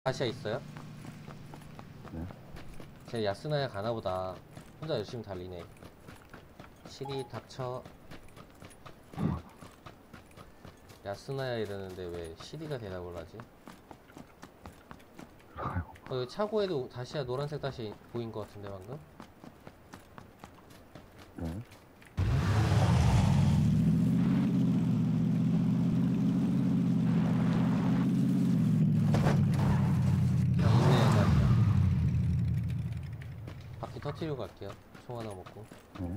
다시아 있어요? 네. 제 야스나야 가나보다. 혼자 열심히 달리네. 시리 닥쳐. 야스나야 이러는데 왜 시리가 대답을 하지? 여기 차고에도 다시야 노란색 다시 보인 것 같은데 방금? 네. 있네요 다시야. 바퀴 터트리고 갈게요. 총 하나 먹고. 네.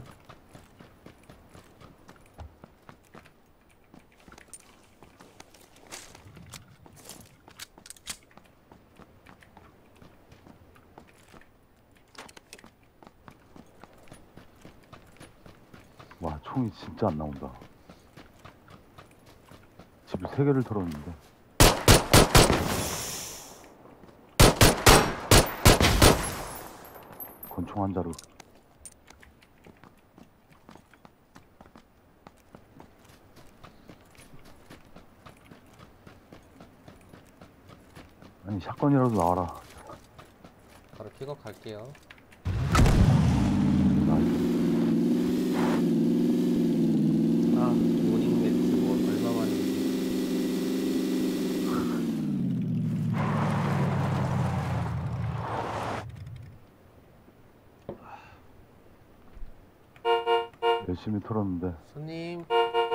와, 총이 진짜 안 나온다. 집을 3개를 털었는데. 권총 한 자루. 아니, 샷건이라도 나와라. 바로 픽업 갈게요. 아, 모닝 매트 뭐 얼마만인지. 열심히 털었는데. 손님.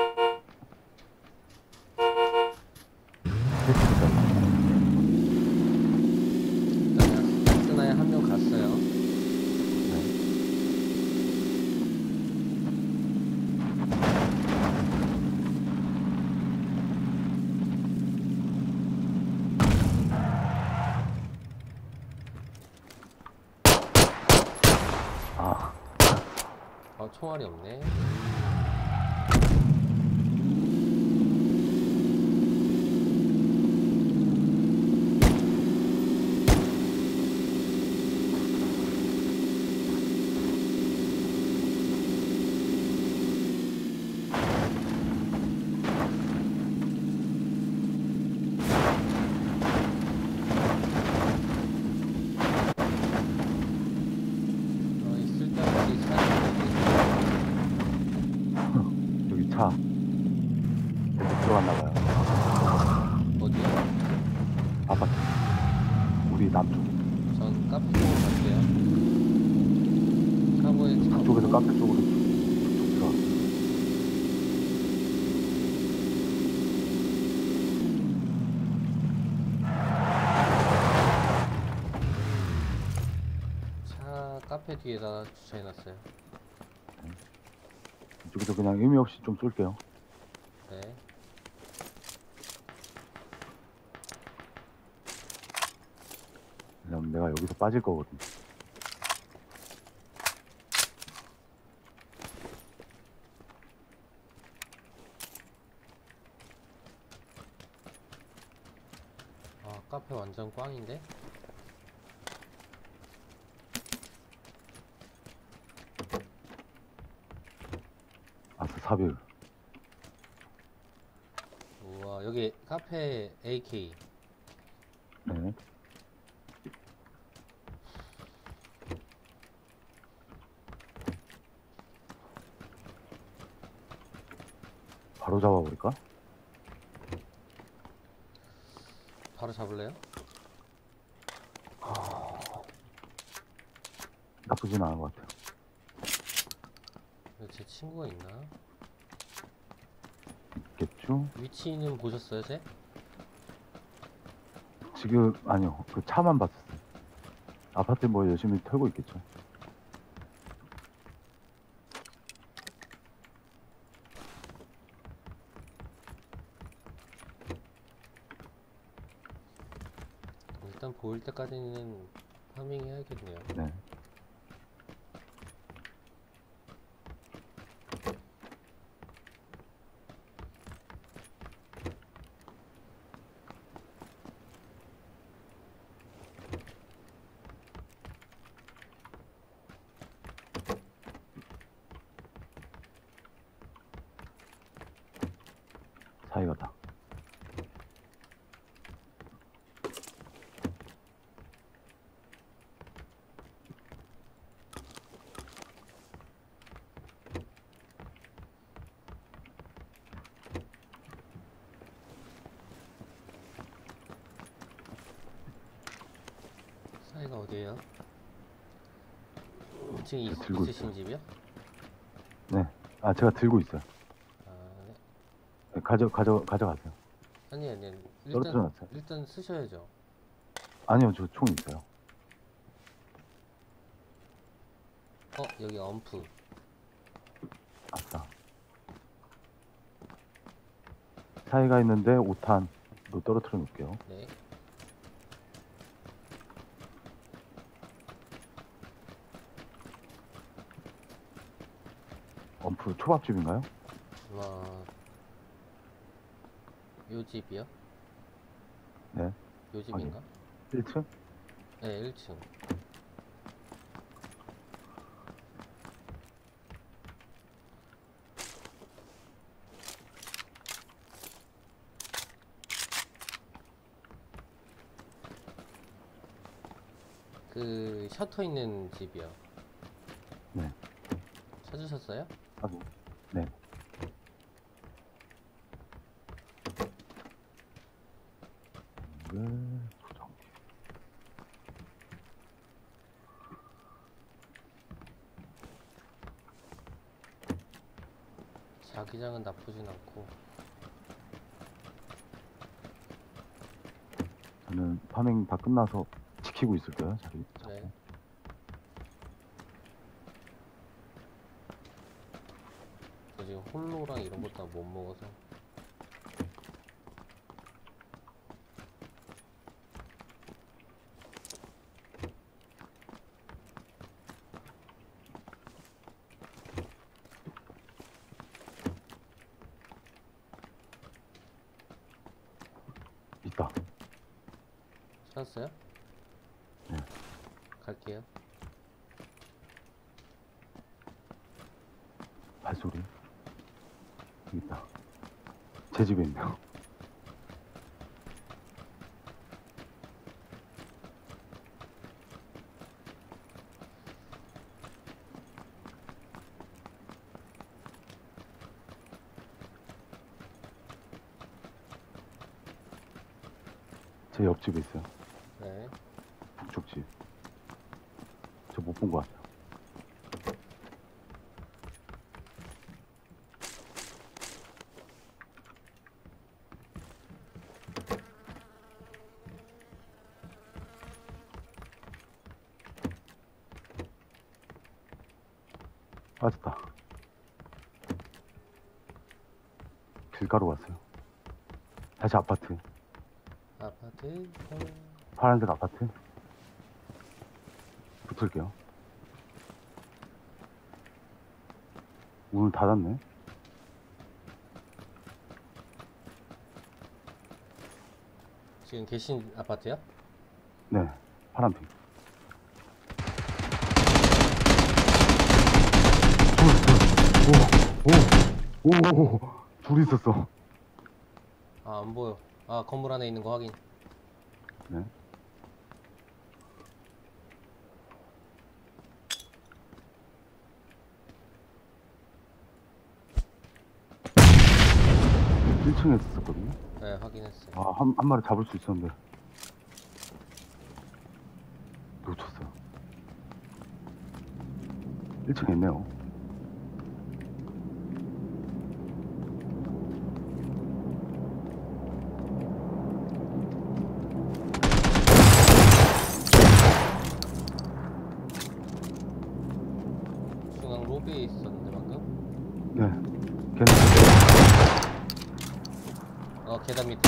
일단 야스나야 한 명 갔어요. 네. 아, 총알이 없네. 있을 때 어디 사는지. 여기 차. 계속 들어갔나봐요. 어디요? 아파트. 우리 남쪽. 전 카페 쪽으로 갈게요. 차고에 차 그쪽에서 없고. 카페 쪽으로 쭉 들어갔어요. 차 카페 뒤에다 주차해놨어요. 이쪽에서 그냥 의미 없이 좀 쏠게요. 네. 왜냐면 내가 여기서 빠질 거거든. 아, 카페 완전 꽝인데? 아스 사별. 우와, 여기 카페 AK. 네. 바로 잡아버릴까? 바로 잡을래요? 나쁘진 않은 것 같아요. 여기 제 친구가 있나? 있겠죠? 위치는 보셨어요, 쟤? 지금 아니요. 그 차만 봤었어요. 아파트 뭐 열심히 털고 있겠죠. 일단 보일 때까지는 파밍 해야겠네요. 네. 사이가다. 노란색은 어디에요? 지금 들고 있으신 집이요? 네. 아, 제가 들고 있어요. 아, 네. 네, 가져가세요. 아니, 아니, 떨어뜨려 놨어요. 일단 쓰셔야죠. 아니요, 저 총 있어요. 여기 엄프. 아싸. 차이가 있는데 5탄도 떨어뜨려 놓을게요. 네. 엄프 초밥집인가요? 와, 요 집이요? 네. 요 집인가? 1층? 네, 1층. 그 셔터 있는 집이요. 네. 찾으셨어요? 하고. 네. 소정기. 자기장은 나쁘진 않고. 저는 파밍 다 끝나서 지키고 있을게요. 자리. 네. 저 지금 홀로랑 이런 것도 못 먹어서. 있다. 찾았어요? 네. 갈게요. 발소리. 여기 있다. 제 집에 있네요. 제 옆집에 있어요. 네. 북쪽 집. 저 못 본 것 같아요. 빠졌다. 길가로 왔어요. 다시 아파트. 아파트. 파란색 아파트. 붙을게요. 문을 닫았네. 지금 계신 아파트요? 네. 파란핑. 오. 둘이 있었어. 아, 안 보여. 아, 건물 안에 있는 거 확인. 네. 일층에 있었거든요. 네, 확인했어요. 아, 한 마리 잡을 수 있었는데. 놓쳤어요. 1층에 있네요. 중앙 로비에 있었는데 방금. 네. 걔는 계단 밑에.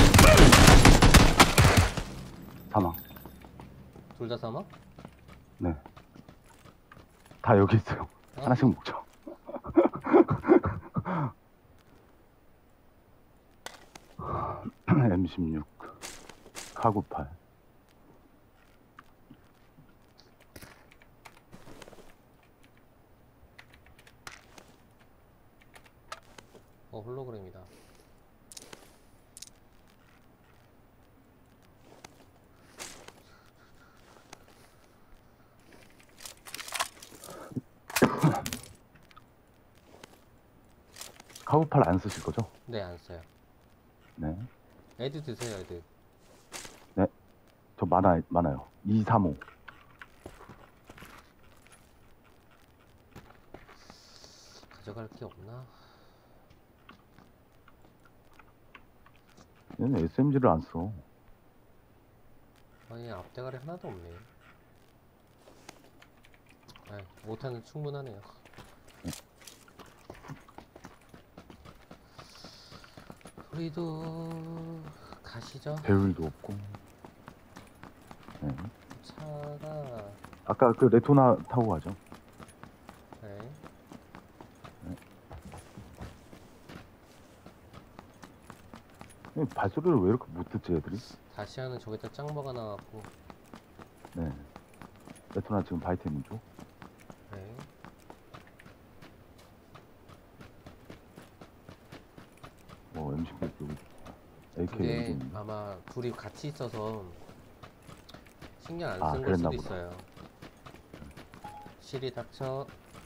사망. 둘 다 사망? 네. 다 여기 있어요. 하나씩 먹죠. M16 카구팔. 홀로그램이다. 카구팔 안 쓰실 거죠? 네, 안 써요. 네. 애드 드세요, 애드. 저 많아요. 235. 가져갈 게 없나? 얘는 SMG를 안 써. 아니 앞대가리 하나도 없네. 아, 5탄은 충분하네요. 우리도 가시죠. 배율도 없고. 네. 차가 아까 그 레토나 타고 가죠. 네. 발소리를 왜 이렇게 못 듣지 애들이? 다시아는 저기다 짱버가 나왔고. 네. 레토나 지금 바이템인 쪽. 네. 뭐 M16 여기 AK 여기 근데 있네. 아마 둘이 같이 있어서 신경 안 아, 쓴 걸 그랬나 수도 보다. 있어요. 실이 닥쳐.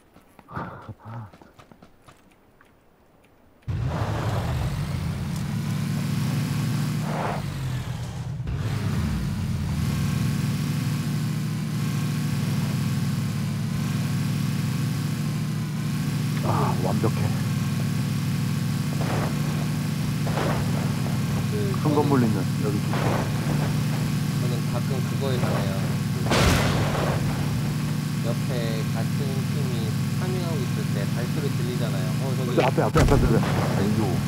아, 완벽해. 큰 건물 있는 여기 있어. 저는 가끔 그거에 당해요. 옆에 같은 팀이 파밍하고 있을 때 발소리 들리잖아요. 저기 앞에. 왼쪽.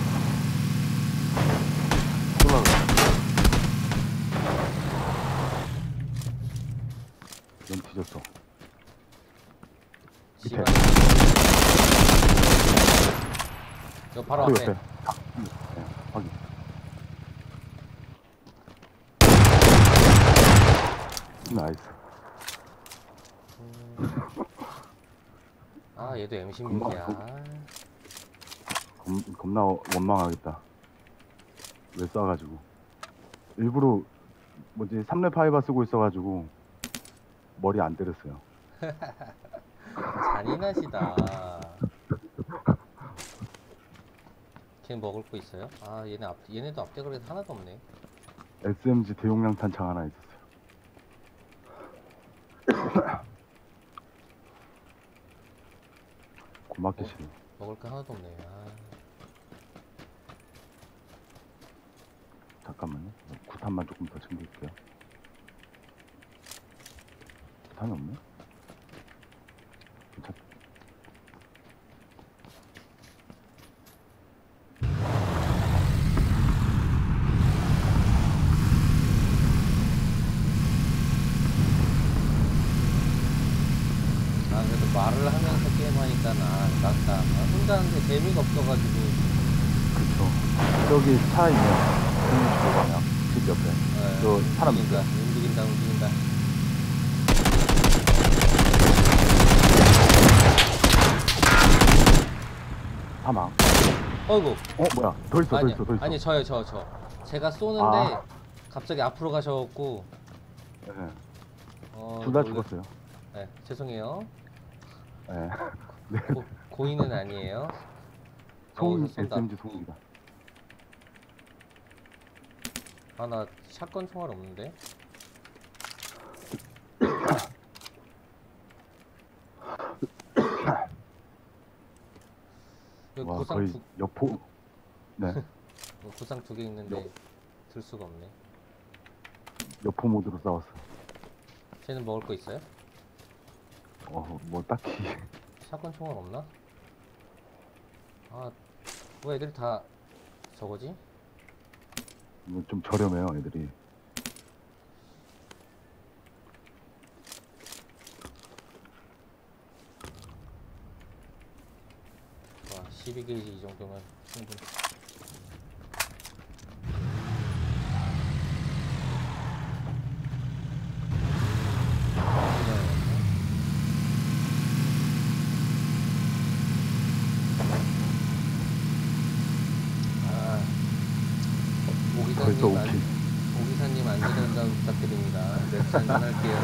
쏘라가. 넌 뒤졌어. 밑에. 집안. 저 바로 바로 앞에. 옆에. 네, 확인. 나이스. 아 얘도 M16이야. 겁나 원망하겠다. 왜 쏴가지고. 일부러 뭐지 3렙 파이바 쓰고 있어가지고 머리 안 때렸어요. 잔인하시다. 걔 먹을 거 있어요? 아 얘네도 앞대가리 하나도 없네. SMG 대용량 탄창 하나 있었어요. 고맙게 싫어. 먹을 거 하나도 없네. 잠깐만요. 구탄만 조금 더 챙길게요. 구탄이 없네? 괜찮다. 그래도 말을 하면서 게임하니까 낫다. 혼자 하는데 재미가 없어가지고. 그쵸. 저기 차 있네. 165방향. 집 옆에. 저 사람 움직인다. 사망. 어이구. 뭐야. 더 있어. 아니 저요. 제가 쏘는데 아. 갑자기 앞으로 가셔갖고. 네. 둘 다 놀라- 죽었어요. 네, 죄송해요. 네. 고의는 아니에요. 총 쏜다. SMG 송이다. 나 샷건 총알 없는데. 여기 와, 구상 거의 여포. 네. 구상 2개 있는데 들 수가 없네. 여포 모드로 싸웠어. 쟤는 먹을 거 있어요? 뭐 딱히. 샷건 총알 없나? 뭐 애들이 다 저거지? 뭐좀 저렴해요, 애들이. 와, 12게이지 이 정도면 충분히. 벌써 오킬. 오기사님 안전운전 부탁드립니다. 맥주 한잔 할게요.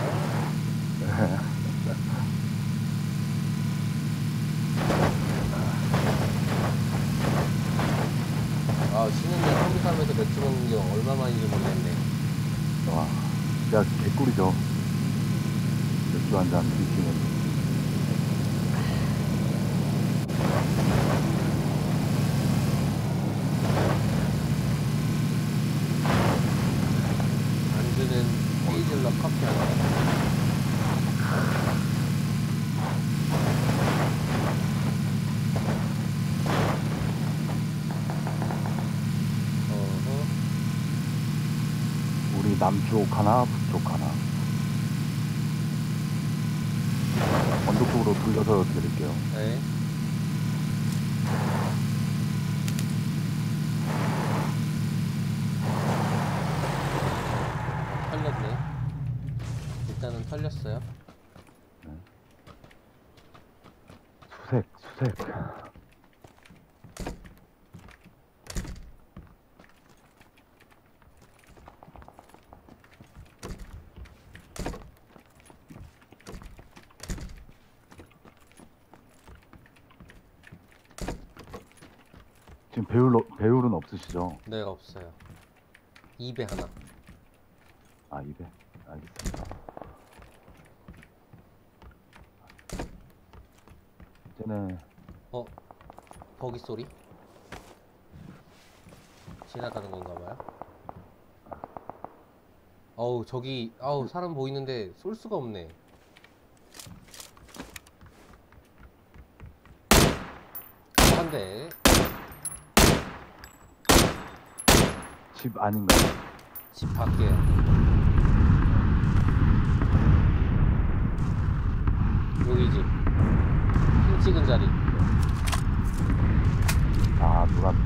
쉬는 날 한국사람에서 맥주 먹는 게 얼마만인지 모르겠네. 와, 진짜 개꿀이죠. 맥주 한잔 드시면. 안주는 헤이즐넛 커피 하나. 어허. 우리 남쪽 하나, 북쪽 하나. 언덕 쪽으로 돌려서 드릴게요. 네. 털렸네. 일단은 털렸어요. 수색, 수색. 지금 배율은 없으시죠? 네, 없어요. 2배 하나. 아, 200. 알겠습니다. 쟤네, 어? 버기 소리? 지나가는 건가 봐요. 어우, 저기, 아우, 사람 보이는데 쏠 수가 없네. 한 대. 집 아닌가요? 집 밖에. 여기 집. 핑 찍은 자리. 아, 노란.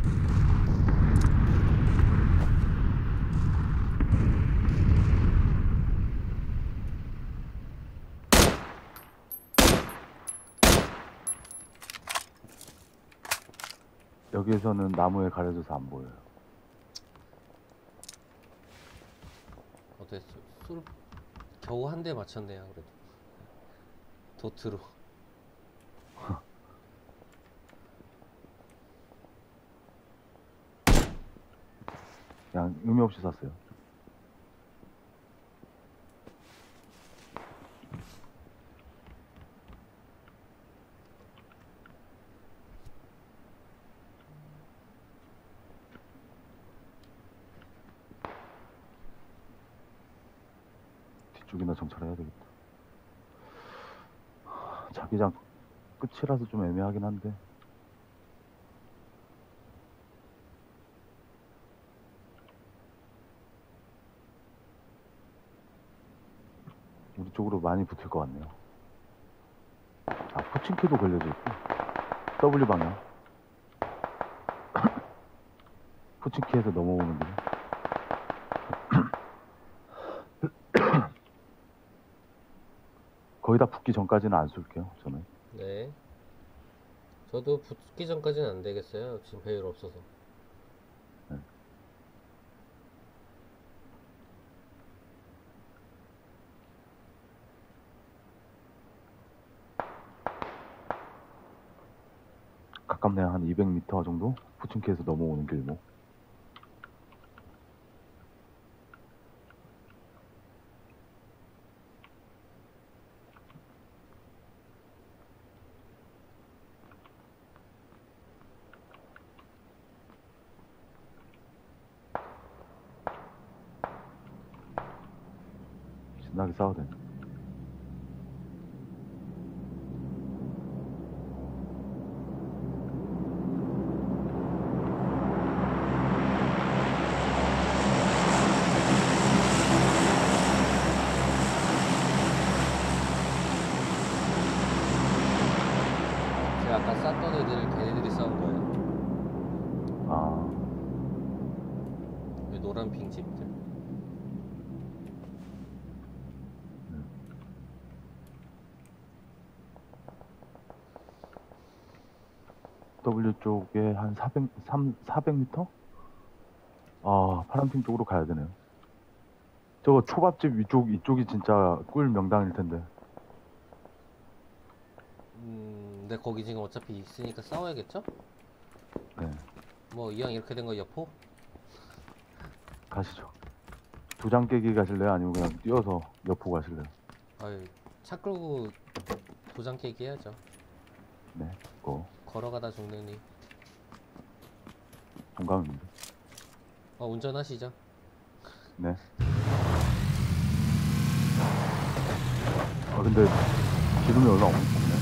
여기에서는 나무에 가려져서 안 보여요. 어때? 쏠, 겨우 한 대 맞췄네요, 그래도. 도트로. 그냥 의미 없이 쐈어요. 뒤쪽이나 정찰해야 되겠다. 자기장 끝이라서 좀 애매하긴 한데. 우리 쪽으로 많이 붙을 것 같네요. 아, 포칭키도 걸려져 있고. W 방향. 포칭키에서 넘어오는 길. 거의 다 붙기 전까지는 안 쏠게요, 저는. 네. 저도 붙기 전까지는 안 되겠어요. 지금 배율 없어서. 네. 가깝네요. 한 200m 정도? 포칭키에서 넘어오는 길목. 신나게 싸워야 되네. 제가 아까 쐈던 애들 걔네들이 싸운 거예요. 아, 이 노란 핑 집들. W 쪽에 한 400m? 아, 파란핑 쪽으로 가야 되네요. 저거 초밥집 이쪽이 진짜 꿀 명당일 텐데. 근데 거기 지금 어차피 있으니까 싸워야겠죠? 네, 뭐 이왕 이렇게 된 거 여포? 가시죠. 도장 깨기 가실래요? 아니면 그냥 뛰어서 여포 가실래요? 아유, 차 끌고 도장 깨기 해야죠. 네, 고. 걸어가다 죽느니. 동감입니다. 운전하시죠. 네. 근데 기름이 올라오네.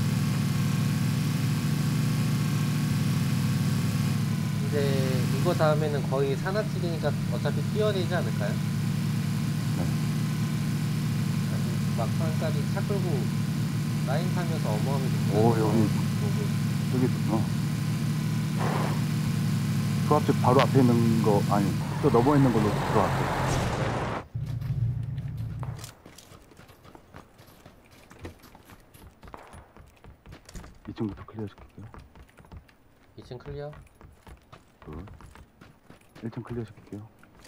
이제 이거 다음에는 거의 산악지대니까 어차피 뛰어야 되지 않을까요? 네. 아니, 막판까지 차 끌고 라인 타면서 어마어마하게 오, 여기. 저기 조합집 바로 앞에 있는 거 아니 또 넘어 있는 걸로 들어왔어요. 2층부터 클리어 시킬게요. 2층 클리어. 둘. 1층 클리어 시킬게요.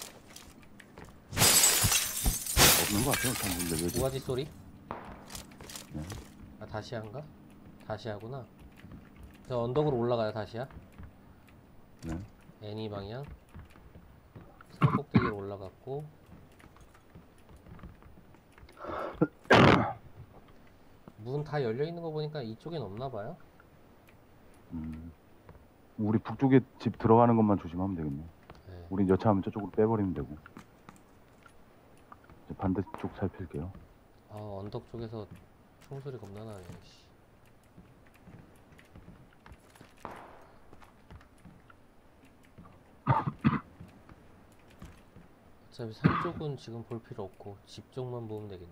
없는 것 같아요. 근데 왜 모가지 소리? 네. 아, 다시아인가? 다시아구나. 저 언덕으로 올라가요, 다시아. 네. 애니 방향. 산 꼭대기로 올라갔고. 문 다 열려 있는 거 보니까 이쪽엔 없나 봐요. 우리 북쪽에 집 들어가는 것만 조심하면 되겠네. 네. 우린 여차하면 저쪽으로 빼버리면 되고. 이제 반대쪽 살필게요. 언덕 쪽에서 총소리 겁나 나네. 씨. 어차피 산 쪽은 지금 볼 필요 없고 집 쪽만 보면 되겠네.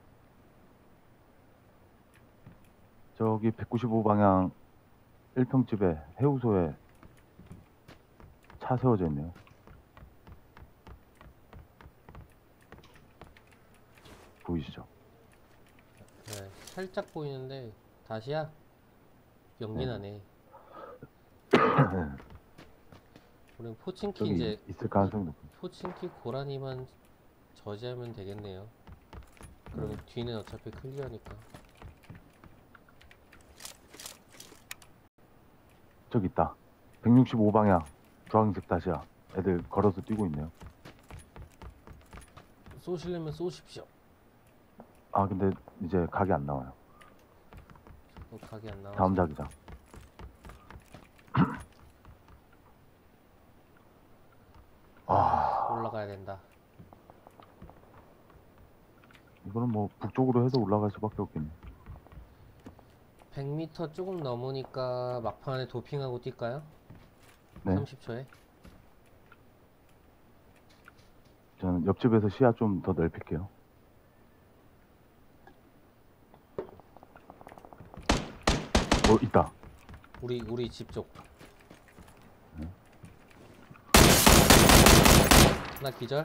저기 195방향 1평집에 해우소에 차 세워져 있네요. 보이시죠? 네, 살짝 보이는데 다시야? 연기나네. 우린 포칭키 저기 이제 있을 가능성이 높은. 포칭키 고라니만 저지하면 되겠네요. 그럼 뒤는 어차피 클리어니까. 저기 있다. 165방향 주황색 다시야. 애들 걸어서 뛰고 있네요. 쏘시려면 쏘십시오. 아 근데 이제 각이 안 나와요. 각이 안 나와. 다음 자기장. 올라가야 된다. 이거는 뭐 북쪽으로 해서 올라갈 수밖에 없겠네. 100m 조금 넘으니까 막판에 도핑하고 뛸까요? 네. 30초에. 저는 옆집에서 시야 좀 더 넓힐게요. 있다. 우리 집 쪽. 하나 기절.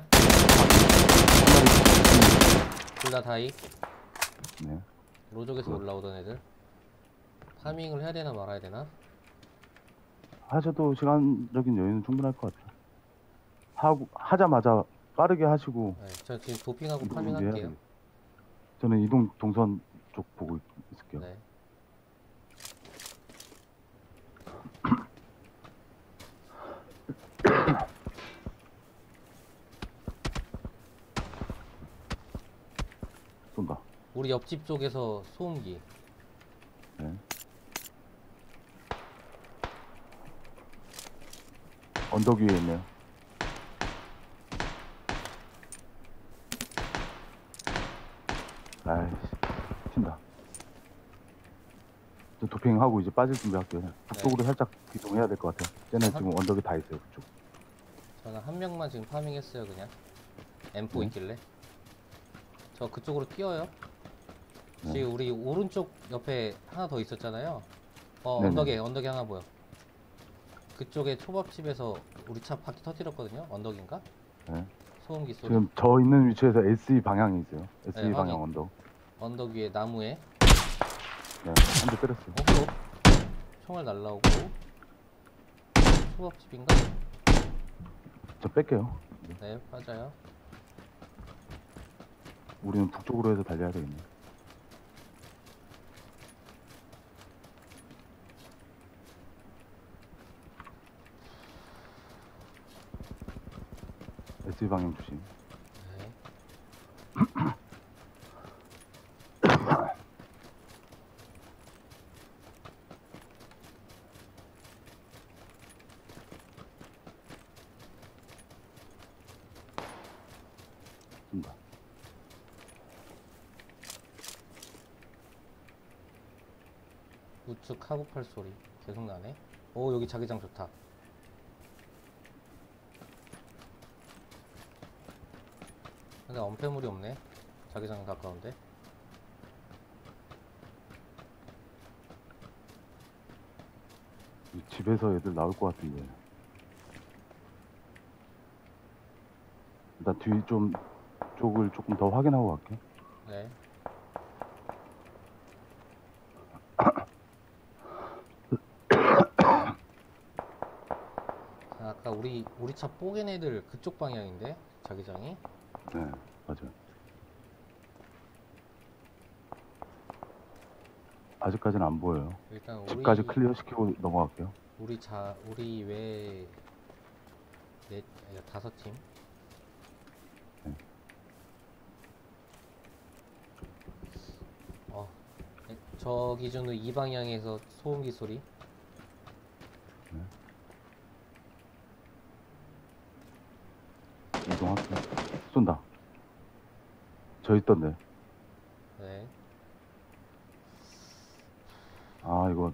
둘 다 다이. 네. 로족에서 올라오던 애들. 파밍을 해야 되나 말아야 되나? 하셔도 시간적인 여유는 충분할 것 같아요. 하자마자 빠르게 하시고. 네, 저 지금 도핑하고 이동 파밍할게요. 준비해야 저는 이동 동선 쪽 보고 있을게요. 네. 쏜다. 우리 옆집 쪽에서 소음기. 네. 언덕 위에 있네요. 아이씨, 튄다. 저 도핑하고 이제 빠질 준비할게요. 북쪽으로 살짝 이동해야 될 것 같아요. 쟤네 지금 언덕에 다 있어요, 그쪽. 저는 한 명만 지금 파밍했어요, 그냥. M4 네. 있길래. 저 그쪽으로 뛰어요. 네. 지금 우리 오른쪽 옆에 하나 더 있었잖아요. 네네. 언덕에 하나 보여. 그쪽에 초밥집에서 우리 차 바퀴 터뜨렸거든요. 언덕인가? 네. 소음기 소리. 지금 저 있는 위치에서 SE 방향이 있어요. SE 네, 방향 확인. 언덕. 언덕 위에 나무에. 네, 한 대 때렸어요. 총알 날라오고. 초밥집인가? 저 뺄게요. 네, 맞아요. 우리는 북쪽으로 해서 달려야 되겠네. SE 방향 조심. 네. 우측 카고팔 소리 계속 나네. 오, 여기 자기장 좋다. 근데 엄폐물이 없네. 자기장 가까운데. 이 집에서 애들 나올 것 같은데. 일단 뒤 좀 쪽을 조금 더 확인하고 갈게. 네. 아까 우리 차 뽀갠 애들 그쪽 방향인데 자기장이. 네, 맞아요. 아직까지는 안 보여요. 일단 우리 집까지 클리어 시키고 넘어갈게요. 우리 외 다섯 팀. 네. 저 기준으로 이 방향에서 소음기 소리. 이동할게요. 쏜다. 저 있던데. 네. 아, 이거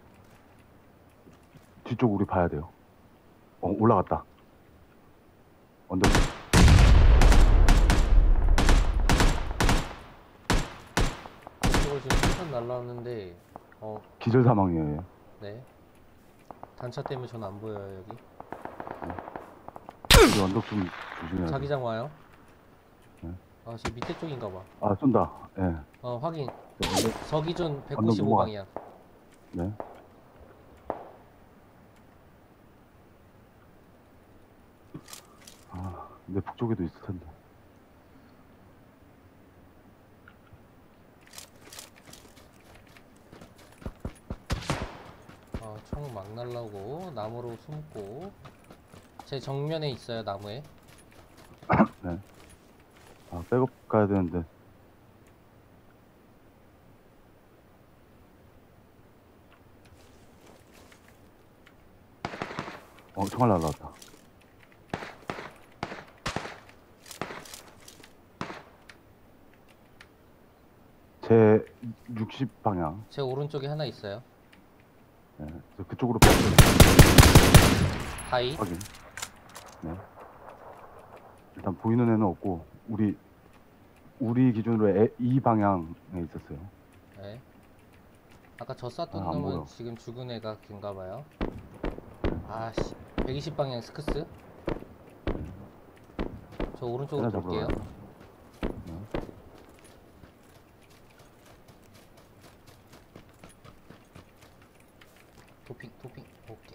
뒤쪽 우리 봐야 돼요. 올라갔다. 언덕. 이쪽으로 지금 풍선 날라왔는데 기절 사망이에요. 얘. 네. 단차 때문에 전 안 보여요 여기. 이 언덕 좀 조심해야 돼. 자기장 와요. 네. 아, 저 밑에 쪽인가 봐. 아, 쏜다. 예. 확인. 네. 서기준 언덕 195방향. 네. 아, 근데 북쪽에도 있을 텐데. 총 막 날라오고 나무로 숨고. 제 정면에 있어요 나무에. 네. 아, 백업 가야 되는데. 총알 날라왔다. 제 60방향. 제 오른쪽에 하나 있어요. 네. 그쪽으로 빠져요. 하이. 확인. 네. 일단 보이는 애는 없고, 우리 기준으로 이 방향에 있었어요. 네. 아까 저 쐈던 안 놈은 보여. 지금 죽은 애가 걔인가봐요. 아씨, 120방향 스크스. 저 오른쪽으로 하나 볼게요. 잡으러 네. 도핑 오케이.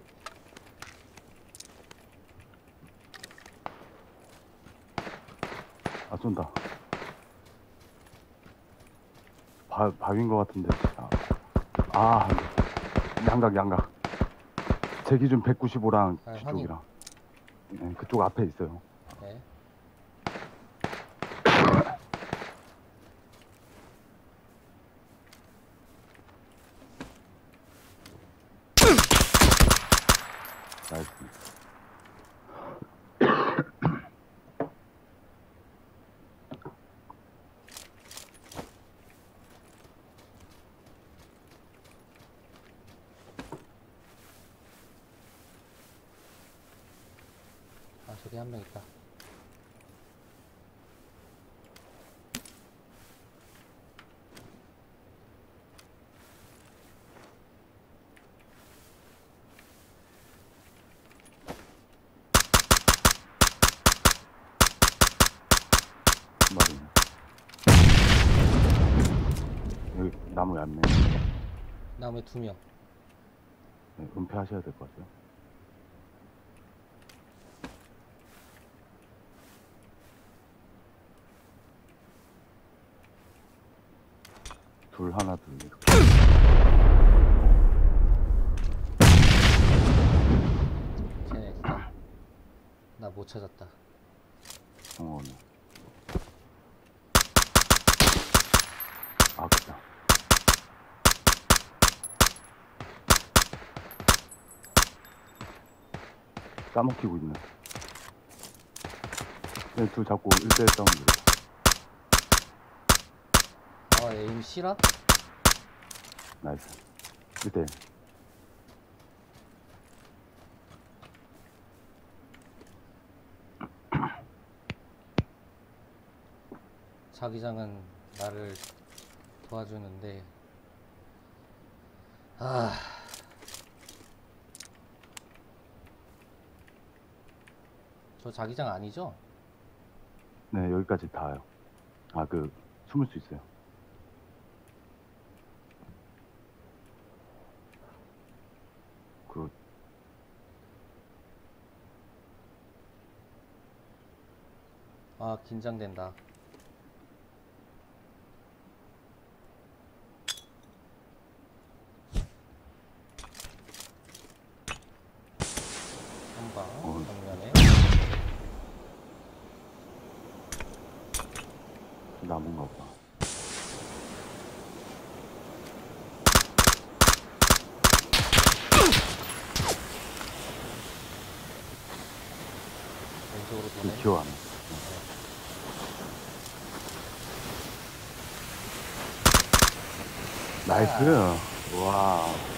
아, 쏜다. 바위인 것 같은데. 안 돼. 양각. 제 기준 195랑 아, 뒤쪽이랑. 네, 그쪽 앞에 있어요. 네. 나이스. 저기 한 명 있다. 말이네. 여기 나무 얇네. 나무에 2명. 네, 은폐하셔야 될 것 같아요. 둘, 하나, 둘. 이렇게. 쟤네 있다. 나 못 찾았다. 네. 아, 그다. 까먹히고 있네. 그냥 둘 잡고 1대1 싸우면 되겠다. 에임 실화? 나이스. 1대1. 자기장은 나를 도와주는데 아 저 자기장 아니죠? 네, 여기까지 닿아요. 숨을 수 있어요. 그, 아 긴장된다. 한방 정면에 나무인가 보다. 왼쪽으로 도네. 기어 안에. 나이스. 와.